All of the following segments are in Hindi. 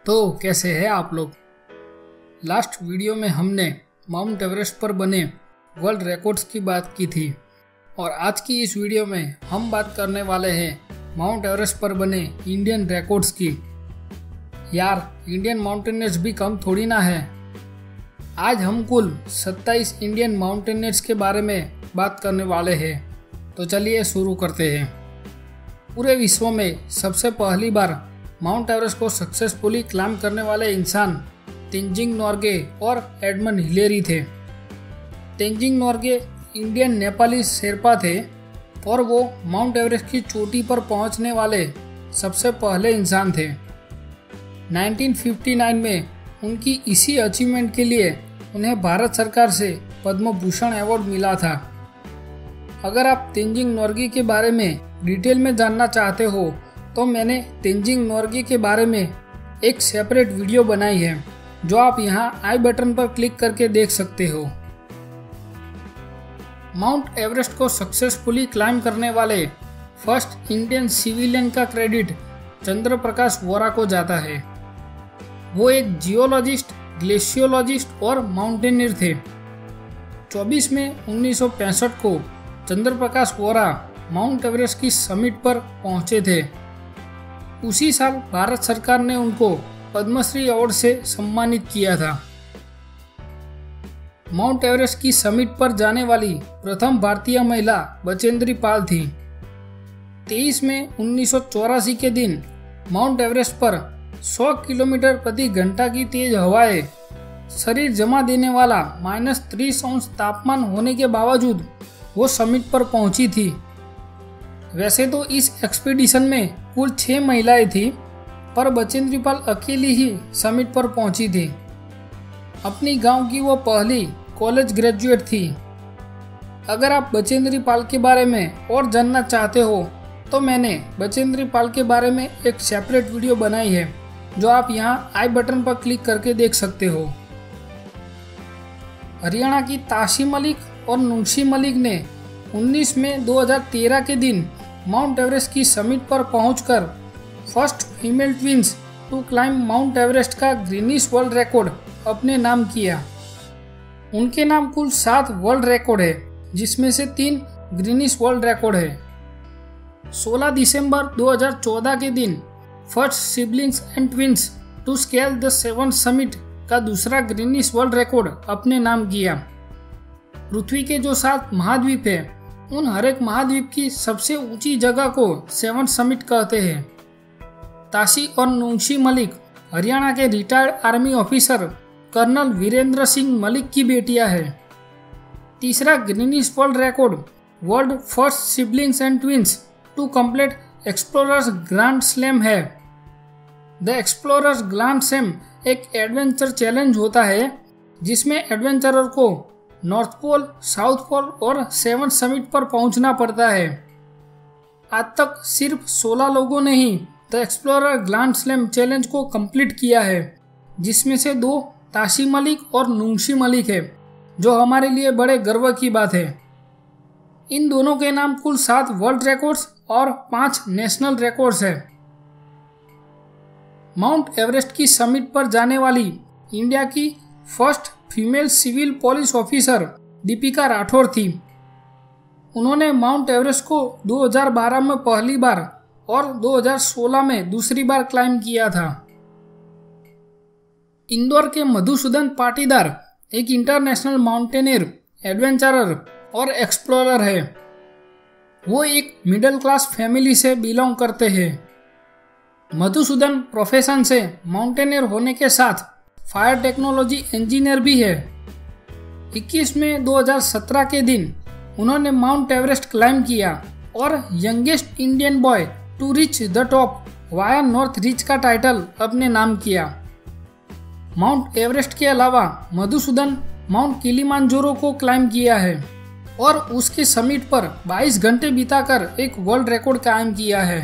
तो कैसे हैं आप लोग। लास्ट वीडियो में हमने माउंट एवरेस्ट पर बने वर्ल्ड रिकॉर्ड्स की बात की थी और आज की इस वीडियो में हम बात करने वाले हैं माउंट एवरेस्ट पर बने इंडियन रिकॉर्ड्स की। यार, इंडियन माउंटेनियर्स भी कम थोड़ी ना है। आज हम कुल 27 इंडियन माउंटेनियर्स के बारे में बात करने वाले हैं। तो चलिए शुरू करते हैं। पूरे विश्व में सबसे पहली बार माउंट एवरेस्ट को सक्सेसफुली क्लाइम करने वाले इंसान तेंजिंग नोर्गे और एडमंड हिलेरी थे। तेंजिंग नोर्गे इंडियन नेपाली शेरपा थे और वो माउंट एवरेस्ट की चोटी पर पहुंचने वाले सबसे पहले इंसान थे। 1959 में उनकी इसी अचीवमेंट के लिए उन्हें भारत सरकार से पद्म भूषण अवार्ड मिला था। अगर आप तेंजिंग नोर्गे के बारे में डिटेल में जानना चाहते हो तो मैंने तेंजिंग नोर्गे के बारे में एक सेपरेट वीडियो बनाई है जो आप यहाँ आई बटन पर क्लिक करके देख सकते हो। माउंट एवरेस्ट को सक्सेसफुली क्लाइम करने वाले फर्स्ट इंडियन सिविलियन का क्रेडिट चंद्र प्रकाश वोरा को जाता है। वो एक जियोलॉजिस्ट, ग्लेशियोलॉजिस्ट और माउंटेनियर थे। 24 मई 1965 को चंद्र प्रकाश वोरा माउंट एवरेस्ट की समिट पर पहुंचे थे। उसी साल भारत सरकार ने उनको पद्मश्री अवार्ड से सम्मानित किया था। माउंट एवरेस्ट की समिट पर जाने वाली प्रथम भारतीय महिला बचेंद्री पाल थी। 23 मई 1984 के दिन माउंट एवरेस्ट पर 100 किलोमीटर प्रति घंटा की तेज हवाएं शरीर जमा देने वाला -30 तापमान होने के बावजूद वो समिट पर पहुंची थी। वैसे तो इस एक्सपीडिशन में कुल 6 महिलाएं थी, पर बचेंद्री पाल अकेली ही समिट पर पहुंची थी। अपनी गांव की वो पहली कॉलेज ग्रेजुएट थी। अगर आप बचेंद्री पाल के बारे में और जानना चाहते हो तो मैंने बचेंद्री पाल के बारे में एक सेपरेट वीडियो बनाई है जो आप यहाँ आई बटन पर क्लिक करके देख सकते हो। हरियाणा की ताशी मलिक और नुंशी मलिक ने 19 मई 2013 के दिन माउंट एवरेस्ट की समिट पर पहुंचकर first female twins to climb Mount Everest का गिनीज वर्ल्ड रिकॉर्ड अपने नाम किया। उनके नाम कुल 7 वर्ल्ड रिकॉर्ड है, जिसमें से 3 गिनीज वर्ल्ड रिकॉर्ड है। 16 दिसंबर 2014 के दिन first siblings and twins to scale the 7 summit का दूसरा गिनीज वर्ल्ड रिकॉर्ड अपने नाम किया। पृथ्वी के जो 7 महाद्वीप है, उन हर एक महाद्वीप की सबसे ऊंची जगह को 7 समिट कहते हैं। ताशी और नुंशी मलिक हरियाणा के retired army officer colonel Virendra Singh Malik की बेटियां हैं। तीसरा Guinness world record world first siblings and twins to complete explorers grand slam है। द एक्सप्लोरर्स ग्रैंड स्लैम एक एडवेंचर चैलेंज होता है जिसमें एडवेंचरर को नॉर्थ पोल, साउथ पोल और 7 समिट पर पहुंचना पड़ता है। आज तक सिर्फ 16 लोगों ने ही the explorer grand slam challenge को कंप्लीट किया है, जिसमें से 2 ताशी मलिक और नुंशी मलिक है, जो हमारे लिए बड़े गर्व की बात है। इन दोनों के नाम कुल 7 वर्ल्ड रिकॉर्ड्स और 5 नेशनल रिकॉर्ड्स है। माउंट एवरेस्ट की समिट पर जाने वाली इंडिया की first female civil police officer Deepika Rathore थी। उन्होंने माउंट एवरेस्ट को 2012 में पहली बार और 2016 में दूसरी बार क्लाइम किया था। इंदौर के मधुसूदन पाटीदार एक इंटरनेशनल माउंटेनियर, एडवेंचरर और एक्सप्लोरर है। वो एक मिडिल क्लास फैमिली से बिलोंग करते हैं। मधुसूदन प्रोफेशन से माउंटेनियर होने के साथ फायर टेक्नोलॉजी इंजीनियर भी है। 21 मई 2017 के दिन उन्होंने माउंट एवरेस्ट क्लाइम किया और youngest Indian boy to reach the top via north ridge का टाइटल अपने नाम किया। माउंट एवरेस्ट के अलावा मधुसूदन माउंट किलिमांजारो को क्लाइम किया है और उसके समिट पर 22 घंटे बिताकर एक वर्ल्ड रिकॉर्ड कायम किया है।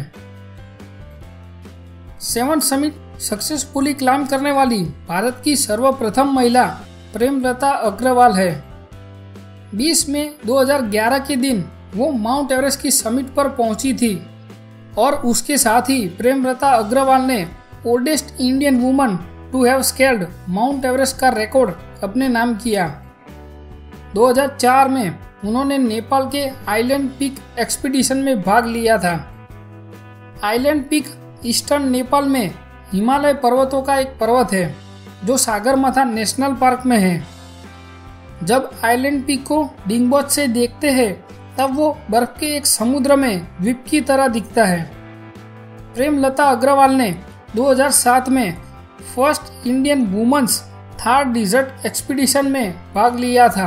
7 समिट सक्सेसफुली क्लाइम करने वाली भारत की सर्वप्रथम महिला प्रेमलता अग्रवाल है। 20 मई 2011 के दिन वो माउंट एवरेस्ट की समिट पर पहुंची थी और उसके साथ ही प्रेमलता अग्रवाल ने oldest Indian woman to have scaled Mount Everest का रिकॉर्ड अपने नाम किया। 2004 में उन्होंने नेपाल के आइलैंड पीक एक्सपीडिशन में भाग लिया था। आइलैंड पीक ईस्टर्न नेपाल में हिमालय पर्वतों का एक पर्वत है जो सागरमाथा नेशनल पार्क में है। जब आइलैंड पीक को डिंगबोच से देखते हैं तब वो बर्फ के एक समुद्र में द्वीप की तरह दिखता है। प्रेमलता अग्रवाल ने 2007 में first Indian women's Thar desert expedition में भाग लिया था।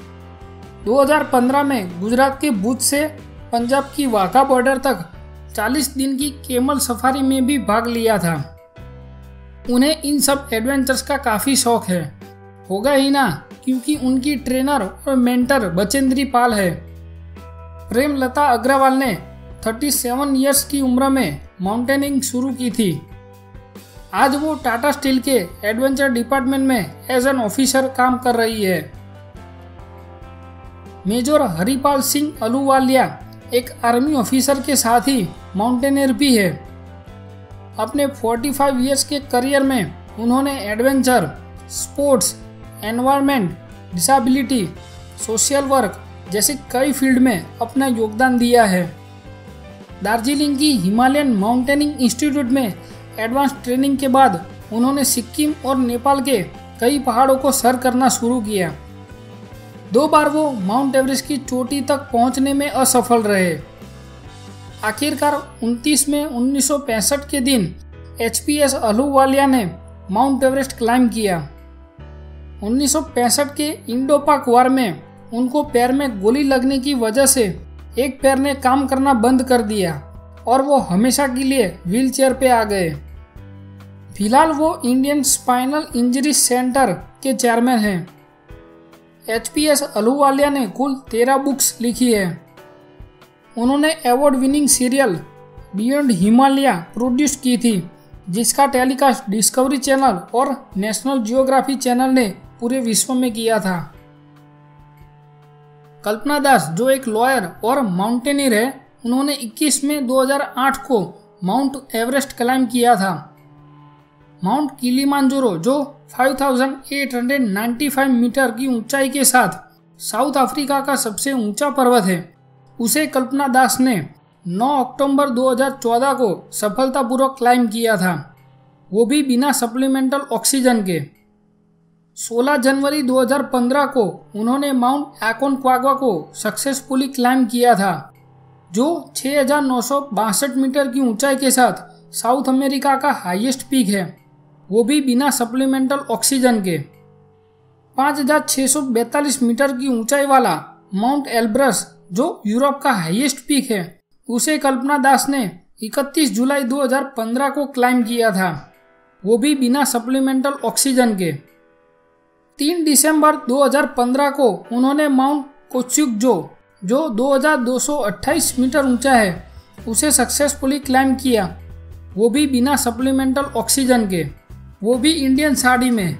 2015 में गुजरात के भुज से पंजाब की वाघा बॉर्डर तक 40 दिन की कैमल सफारी में भी भाग लिया था। उन्हें इन सब एडवेंचर्स का काफ़ी शौक है, होगा ही ना, क्योंकि उनकी ट्रेनर और मेंटर बचेंद्री पाल है। प्रेमलता अग्रवाल ने 37 इयर्स की उम्र में माउंटेनिंग शुरू की थी। आज वो टाटा स्टील के एडवेंचर डिपार्टमेंट में एज एन ऑफिसर काम कर रही है। मेजर हरिपाल सिंह अहलुवालिया एक आर्मी ऑफिसर के साथ ही माउंटेनियर भी है। अपने 45 इयर्स के करियर में उन्होंने adventure, sports, environment, disability, social work जैसे कई फील्ड में अपना योगदान दिया है। दार्जिलिंग की हिमालयन माउंटेनिंग इंस्टीट्यूट में एडवांस ट्रेनिंग के बाद उन्होंने सिक्किम और नेपाल के कई पहाड़ों को सर करना शुरू किया। 2 बार वो माउंट एवरेस्ट की चोटी तक पहुंचने में असफल रहे। आखिरकार 29 मई 1965 के दिन HPS अहलुवालिया ने माउंट एवरेस्ट क्लाइम किया। 1965 के इंडो पाक वार में उनको पैर में गोली लगने की वजह से एक पैर ने काम करना बंद कर दिया और वो हमेशा के लिए व्हीलचेयर पे आ गए। फिलहाल वो इंडियन स्पाइनल इंजरी सेंटर के चेयरमैन हैं। HPS अहलुवालिया ने कुल 13 बुक्स लिखी है। उन्होंने award winning serial beyond Himalaya produce की थी, जिसका टेलीकास्ट डिस्कवरी चैनल और नेशनल जियोग्राफी चैनल ने पूरे विश्व में किया था। कल्पना दास जो एक लॉयर और माउंटेनियर है, उन्होंने 21 मई 2008 को माउंट एवरेस्ट क्लाइम किया था। माउंट किलिमांजारो जो 5895 मीटर की ऊंचाई के साथ साउथ अफ्रीका का सबसे ऊंचा पर्वत है, उसे कल्पना दास ने 9 अक्टूबर 2014 को सफलतापूर्वक क्लाइम किया था, वो भी बिना सप्लीमेंटल ऑक्सीजन के। 16 जनवरी 2015 को उन्होंने माउंट एकोनक्वागुआ को सक्सेसफुली क्लाइम किया था, जो 6962 मीटर की ऊंचाई के साथ साउथ अमेरिका का हाईएस्ट पीक है, वो भी बिना सप्लीमेंटल ऑक्सीजन के। 5642 मीटर की ऊंचाई वाला माउंट एल्ब्रस जो यूरोप का हाईएस्ट पीक है, उसे कल्पना दास ने 31 जुलाई 2015 को क्लाइम किया था, वो भी बिना सप्लीमेंटल ऑक्सीजन के। 3 दिसंबर 2015 को उन्होंने माउंट कोच्युगजो जो 2228 मीटर ऊंचा है, उसे सक्सेसफुली क्लाइम किया, वो भी बिना सप्लीमेंटल ऑक्सीजन के, वो भी इंडियन साड़ी में।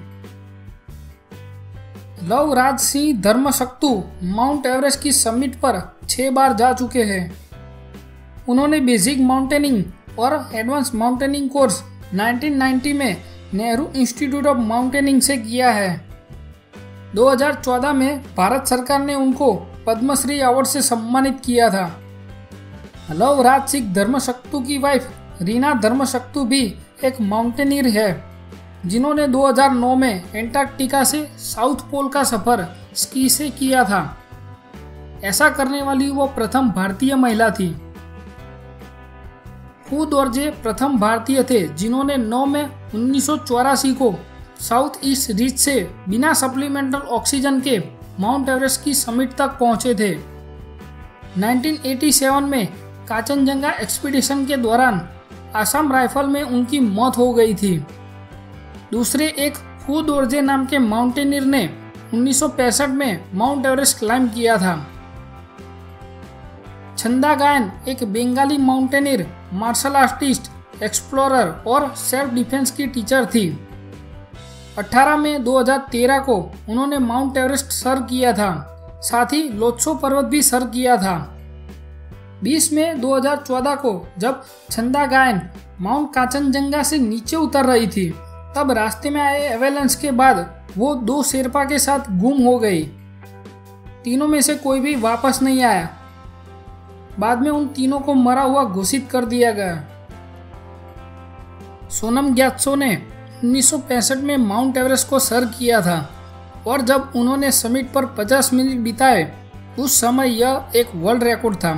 लव राज सिंह धर्मशक्तु माउंट एवरेस्ट की समिट पर 6 बार जा चुके हैं। उन्होंने बेसिक माउंटेनिंग और एडवांस माउंटेनिंग कोर्स 1990 में नेहरू इंस्टीट्यूट ऑफ माउंटेनिंग से किया है। 2014 में भारत सरकार ने उनको पद्मश्री अवार्ड से सम्मानित किया था। लव राज सिंह धर्मशक्तु की वाइफ रीना धर्मशक्तु भी एक माउंटेनियर है, जिन्होंने 2009 में एंटार्कटिका से साउथ पोल का सफर स्की से किया था। ऐसा करने वाली वो प्रथम भारतीय महिला थी। फू दोरजे प्रथम भारतीय थे जिन्होंने 9 मई 1984 को साउथ ईस्ट रीच से बिना सप्लीमेंटल ऑक्सीजन के माउंट एवरेस्ट की समिट तक पहुंचे थे। 1987 में कांचनजंगा एक्सपीडिशन के दौरान असम राइफल में उनकी मौत हो गई थी। दूसरे एक फू दोरजे नाम के माउंटेनियर ने 1965 में माउंट एवरेस्ट क्लाइम किया था। छंदा गायन एक Bengali mountaineer, martial artist, explorer और सेल्फ डिफेंस की टीचर थी। 18 मई 2013 को उन्होंने माउंट एवरेस्ट सर किया था, साथ ही लोत्सो पर्वत भी सर किया था। 20 मई 2014 को जब छंदा गायन माउंट कांचनजंगा से नीचे उतर रही थी, तब रास्ते में आए एवेलेंस के बाद वो 2 शेरपा के साथ गुम हो गई। तीनों में से कोई भी वापस नहीं आया। बाद में उन तीनों को मरा हुआ घोषित कर दिया गया। सोनम ग्यात्सो ने 1965 में माउंट एवरेस्ट को सर किया था और जब उन्होंने समिट पर 50 मिनट बिताए, उस समय यह एक वर्ल्ड रिकॉर्ड था।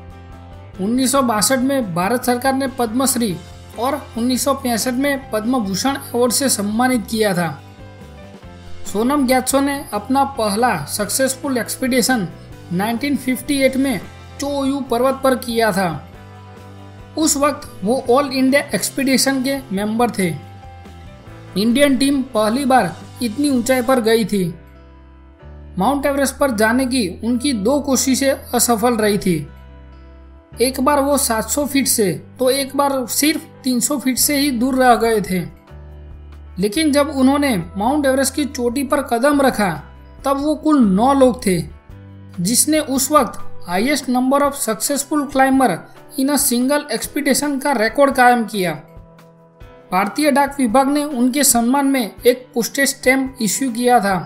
1962 में भारत सरकार ने पद्मश्री और 1965 में पद्म भूषण अवार्ड से सम्मानित किया था। सोनम ग्यात्सो ने अपना पहला सक्सेसफुल एक्सपीडिशन 1958 में चोयू पर्वत पर किया था। उस वक्त वो ऑल इंडिया एक्सपीडिशन के मेंबर थे। इंडियन टीम पहली बार इतनी ऊंचाई पर गई थी। माउंट एवरेस्ट पर जाने की उनकी 2 कोशिशें असफल रही थी। एक बार वो 700 फीट से तो एक बार सिर्फ 300 फीट से ही दूर रह गए थे। लेकिन जब उन्होंने माउंट एवरेस्ट की चोटी पर कदम रखा, तब वो कुल 9 लोग थे, जिसने उस वक्त highest number of successful climber in a single expedition का रिकॉर्ड कायम किया। भारतीय डाक विभाग ने उनके सम्मान में एक पोस्टेज स्टैम्प इश्यू किया था।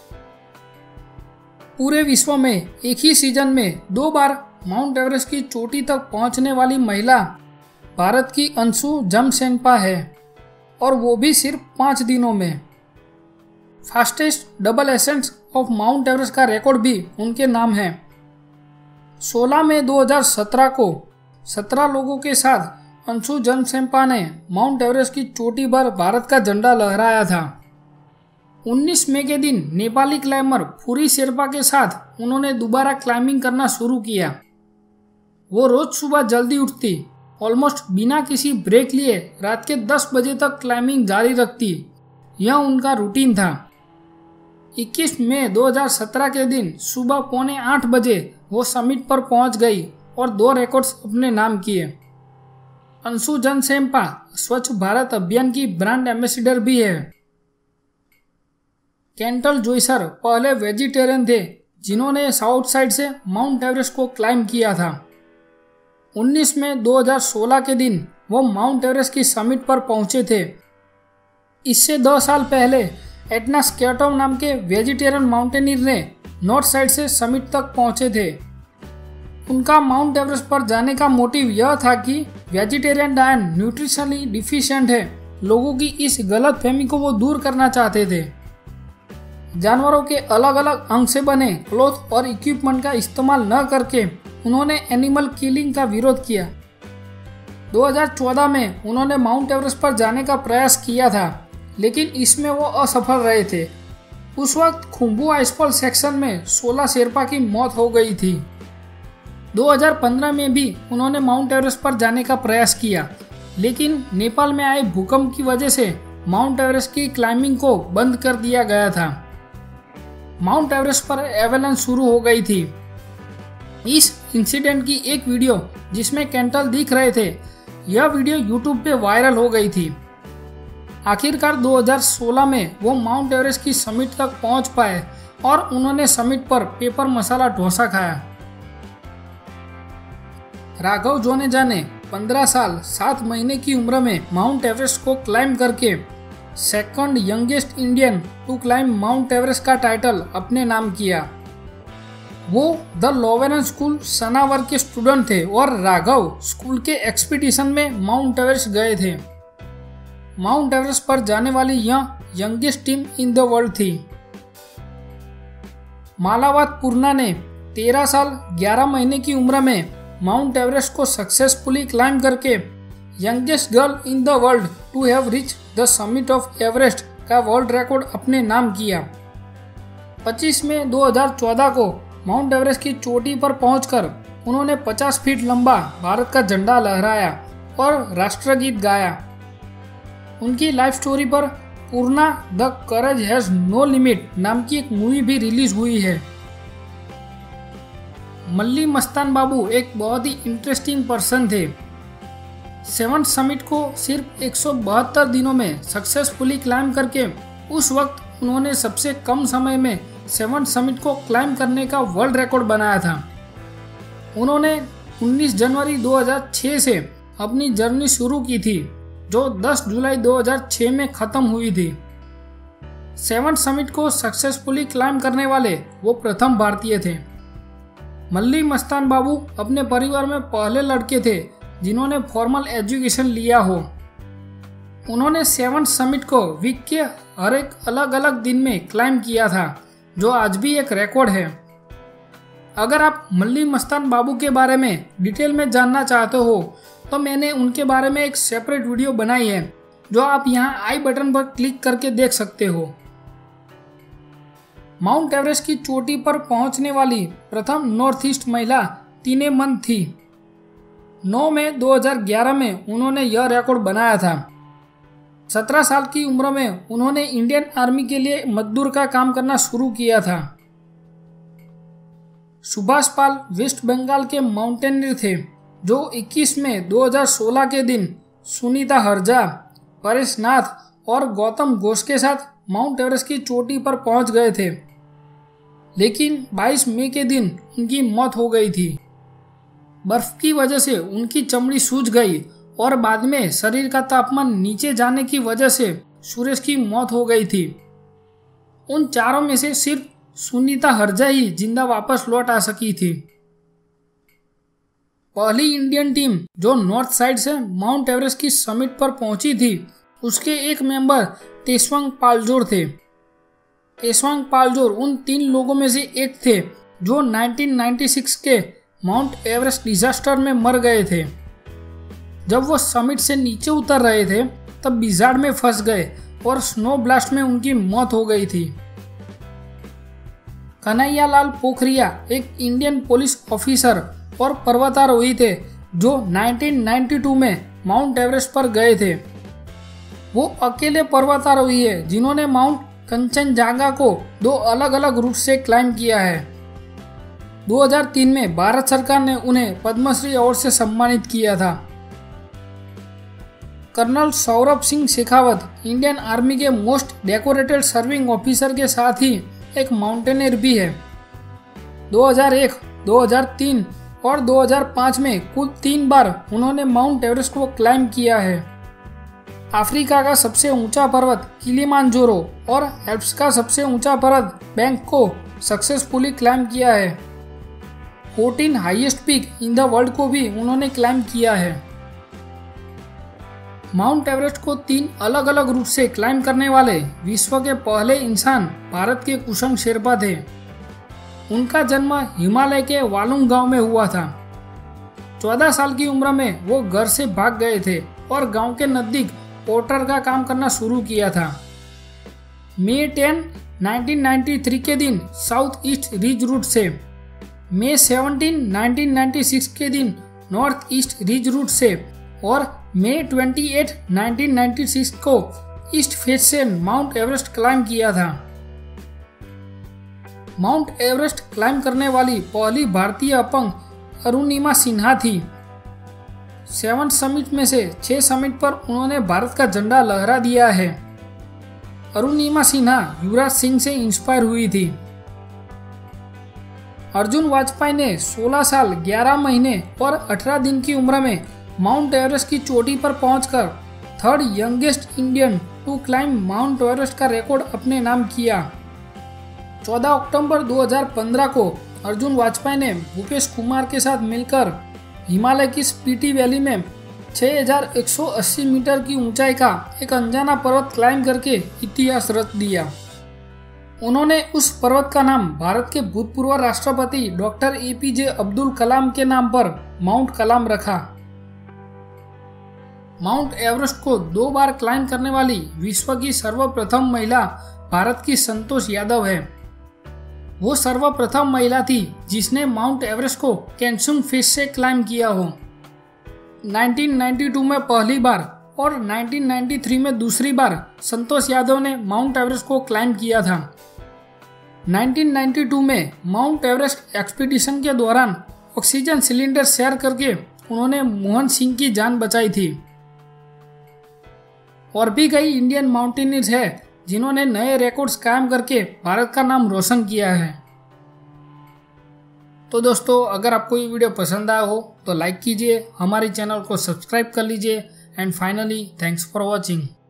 पूरे विश्व में एक ही सीजन में 2 बार माउंट एवरेस्ट की चोटी तक पहुंचने वाली महिला भारत की अंशु जमसेंपा है, और वो भी सिर्फ 5 दिनों में। Fastest double ascent of Mount Everest का रिकॉर्ड भी उनके नाम है। 16 मई 2017 को 17 लोगों के साथ अंशु जमसेंपा ने माउंट एवरेस्ट की चोटी पर भारत का झंडा लहराया था। 19 मई के दिन नेपाली क्लाइंबर फुरी शेरपा के साथ उन्होंने दोबारा क्लाइंबिंग करना शुरू किया। वो रोज सुबह जल्दी उठती, ऑलमोस्ट बिना किसी ब्रेक लिए रात के 10 बजे तक क्लाइंबिंग जारी रखती। यह उनका रूटीन था। 21 मई 2017 के दिन सुबह 7:45 बजे वो समिट पर पहुंच गई और 2 रिकॉर्ड्स अपने नाम किए। अंशु जमसेंपा स्वच्छ भारत अभियान की ब्रांड एम्बेसडर भी है। कैंटल जोइसर पहले वेजिटेरियन थे जिन्होंने साउथ साइड से माउंट एवरेस्ट को क्लाइंब किया था। 19 मई 2016 के दिन वो माउंट एवरेस्ट की समिट पर पहुंचे थे। इससे 2 साल पहले एटना स्केटोम नाम के वेजिटेरियन माउंटेनियर ने नॉर्थ साइड से समिट तक पहुंचे थे। उनका माउंट एवरेस्ट पर जाने का मोटिव यह था कि वेजिटेरियन डाइट न्यूट्रिशनली डिफिशिएंट है। लोगों की इस गलत फहमी को वो दूर करना चाहते थे। जानवरों के अलग अलग अंग से बने क्लॉथ और इक्विपमेंट का इस्तेमाल न करके उन्होंने एनिमल किलिंग का विरोध किया। 2014 में उन्होंने माउंट एवरेस्ट पर जाने का प्रयास किया था, लेकिन इसमें वो असफल रहे थे। उस वक्त खुम्बू आइसफॉल सेक्शन में 16 शेरपा की मौत हो गई थी। 2015 में भी उन्होंने माउंट एवरेस्ट पर जाने का प्रयास किया, लेकिन नेपाल में आए भूकंप की वजह से माउंट एवरेस्ट की क्लाइंबिंग को बंद कर दिया गया था। माउंट एवरेस्ट पर एवेलेंस शुरू हो गई थी। इस इंसिडेंट की एक वीडियो जिसमें कैंटल दिख रहे थे, यह वीडियो यूट्यूब पे वायरल हो गई थी। आखिरकार 2016 में वो माउंट एवरेस्ट की समिट तक पहुंच पाए और उन्होंने समिट पर पेपर मसाला डोसा खाया। राघव जोनेजा ने 15 साल 7 महीने की उम्र में माउंट एवरेस्ट को क्लाइंब करके second youngest Indian to climb Mount Everest का टाइटल अपने नाम किया। वो द लोवेरन स्कूल सनावर के स्टूडेंट थे और राघव स्कूल के एक्सपीडिशन में माउंट एवरेस्ट गए थे। माउंट एवरेस्ट पर जाने वाली यह youngest team in the world थी। मालावत पूर्णा ने 13 साल 11 महीने की उम्र में माउंट एवरेस्ट को सक्सेसफुली क्लाइंब करके youngest girl in the world to have reach the summit of Everest का वर्ल्ड रिकॉर्ड अपने नाम किया। 25 मई 2014 को माउंट एवरेस्ट की चोटी पर पहुंचकर उन्होंने 50 फीट लंबा भारत का झंडा लहराया और राष्ट्रगीत गाया। उनकी लाइफ स्टोरी पर Poorna the courage has no limit नाम की एक मूवी भी रिलीज हुई है। मल्ली मस्तान बाबू एक बहुत ही इंटरेस्टिंग पर्सन थे। 7th समिट को सिर्फ 172 दिनों में सक्सेसफुली क्लाइंब करके उस वक्त उन्होंने सबसे कम समय में 7th समिट को क्लाइंब करने का वर्ल्ड रिकॉर्ड बनाया था। उन्होंने 19 जनवरी 2006 से अपनी जर्नी शुरू की थी, जो 10 जुलाई 2006 में खत्म हुई थी। 7 समिट को सक्सेसफुली क्लाइम करने वाले वो प्रथम भारतीय थे। मल्ली मस्तान बाबू अपने परिवार में पहले लड़के थे जिन्होंने फॉर्मल एजुकेशन लिया हो। उन्होंने 7 समिट को वीक के हर एक अलग अलग दिन में क्लाइम किया था, जो आज भी एक रिकॉर्ड है। अगर आप मल्ली मस्तान बाबू के बारे में डिटेल में जानना चाहते हो तो मैंने उनके बारे में एक सेपरेट वीडियो बनाई है, जो आप यहाँ आई बटन पर क्लिक करके देख सकते हो। माउंट एवरेस्ट की चोटी पर पहुंचने वाली प्रथम नॉर्थ ईस्ट महिला तीने मन थी। 9 मई 2011 में उन्होंने यह रिकॉर्ड बनाया था। 17 साल की उम्र में उन्होंने इंडियन आर्मी के लिए मजदूर का काम करना शुरू किया था। सुभाष पाल वेस्ट बंगाल के माउंटेनियर थे, जो 21 मई 2016 के दिन सुनीता हरजा, परेश नाथ और गौतम घोष के साथ माउंट एवरेस्ट की चोटी पर पहुंच गए थे, लेकिन 22 मई के दिन उनकी मौत हो गई थी। बर्फ की वजह से उनकी चमड़ी सूज गई और बाद में शरीर का तापमान नीचे जाने की वजह से सूरज की मौत हो गई थी। उन चारों में से सिर्फ सुनीता हरजा ही जिंदा वापस लौट आ सकी थी। पहली इंडियन टीम जो नॉर्थ साइड से माउंट एवरेस्ट की समिट पर पहुंची थी, उसके एक मेंबर तेस्वांग पालजोर थे। तेस्वांग पालजोर उन 3 लोगों में से एक थे जो 1996 के माउंट एवरेस्ट डिजास्टर में मर गए थे। जब वो समिट से नीचे उतर रहे थे तब बिजार्ड में फंस गए और स्नो ब्लास्ट में उनकी मौत हो गई थी। कन्हैयालाल पोखरिया एक इंडियन पुलिस ऑफिसर और पर्वतारोही थे जो 1992 में माउंट एवरेस्ट पर गए थे। वो अकेले पर्वतारोही है जिन्होंने माउंट कंचनजंगा को 2 अलग अलग रूट से क्लाइम किया है। 2003 में भारत सरकार ने उन्हें पद्मश्री अवार्ड से सम्मानित किया था। Colonel Saurabh Singh Shekhawat Indian army के मोस्ट डेकोरेटेड सर्विंग ऑफिसर के साथ ही एक माउंटेनियर भी है। 2001, 2003 और 2005 में कुल 3 बार उन्होंने माउंट एवरेस्ट को क्लाइम किया है। अफ्रीका का सबसे ऊंचा पर्वत किलिमांजारो और एल्प्स का सबसे ऊंचा पर्वत बैंक को सक्सेसफुली क्लाइम किया है। 14 highest peak in the world को भी उन्होंने क्लाइम किया है। माउंट एवरेस्ट को 3 अलग अलग रूट से क्लाइम करने वाले विश्व के पहले इंसान भारत के कुशंग शेरपा थे। उनका जन्म हिमालय के वालुंग गांव में हुआ था। 14 साल की उम्र में वो घर से भाग गए थे और गांव के नजदीक पोर्टर का काम करना शुरू किया था। मई 10, 1993 के दिन साउथ ईस्ट रिज रूट से, मई 17, 1996 के दिन नॉर्थ ईस्ट रिज रूट से और मई 28, 1996 को ईस्ट फेस से माउंट एवरेस्ट क्लाइम किया था। माउंट एवरेस्ट क्लाइम करने वाली पहली भारतीय अपंग अरुणिमा सिन्हा थी। 7 समिट में से 6 समिट पर उन्होंने भारत का झंडा लहरा दिया है। अरुणिमा सिन्हा युवराज सिंह से इंस्पायर हुई थी। अर्जुन वाजपेयी ने 16 साल 11 महीने और 18 दिन की उम्र में माउंट एवरेस्ट की चोटी पर पहुंचकर 3rd youngest Indian to climb Mount Everest का रिकॉर्ड अपने नाम किया। 14 अक्टूबर 2015 को अर्जुन वाजपेयी ने भूपेश कुमार के साथ मिलकर हिमालय की स्पीति वैली में 6180 मीटर की ऊंचाई का एक अनजाना पर्वत क्लाइम करके इतिहास रच दिया। उन्होंने उस पर्वत का नाम भारत के भूतपूर्व राष्ट्रपति डॉक्टर APJ अब्दुल कलाम के नाम पर माउंट कलाम रखा। माउंट एवरेस्ट को 2 बार क्लाइम करने वाली विश्व की सर्वप्रथम महिला भारत की संतोष यादव है। वो सर्वप्रथम महिला थी जिसने माउंट एवरेस्ट को कैंसुंग फेस से क्लाइम किया हो। 1992 में पहली बार और 1993 में दूसरी बार संतोष यादव ने माउंट एवरेस्ट को क्लाइम किया था। 1992 में माउंट एवरेस्ट एक्सपीडिशन के दौरान ऑक्सीजन सिलेंडर शेयर करके उन्होंने मोहन सिंह की जान बचाई थी। और भी कई इंडियन माउंटेनियर्स हैं जिन्होंने नए रिकॉर्ड्स कायम करके भारत का नाम रोशन किया है। तो दोस्तों अगर आपको ये वीडियो पसंद आया हो तो लाइक कीजिए, हमारे चैनल को सब्सक्राइब कर लीजिए and finally thanks for watching.